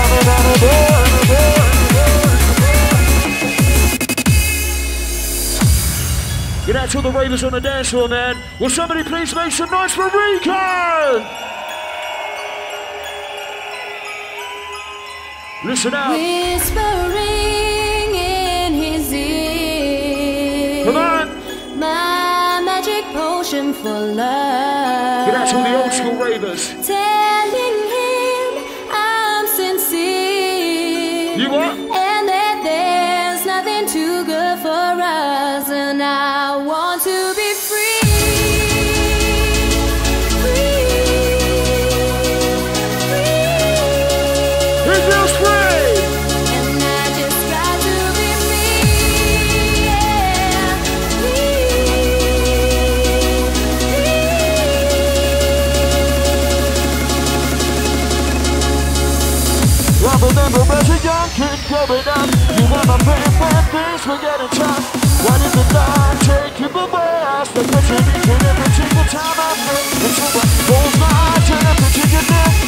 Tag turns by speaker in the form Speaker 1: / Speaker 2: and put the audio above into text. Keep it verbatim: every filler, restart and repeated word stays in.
Speaker 1: Get out to the ravers on the dance floor, man. Will somebody please make some noise for Rican? Listen up.
Speaker 2: Whispering in his ear.
Speaker 1: Come on.
Speaker 2: My magic potion for love.
Speaker 1: Get out to the old school ravers.
Speaker 2: Telling him I'm sincere.
Speaker 1: You what?
Speaker 2: And that there's nothing too good for us. And I want to be free.
Speaker 1: I remember as a young kid growing up, you were my friend when things were getting tough. Why did the Lord take you away? I spent the every single time I met. Until I hold my turn up into your neck.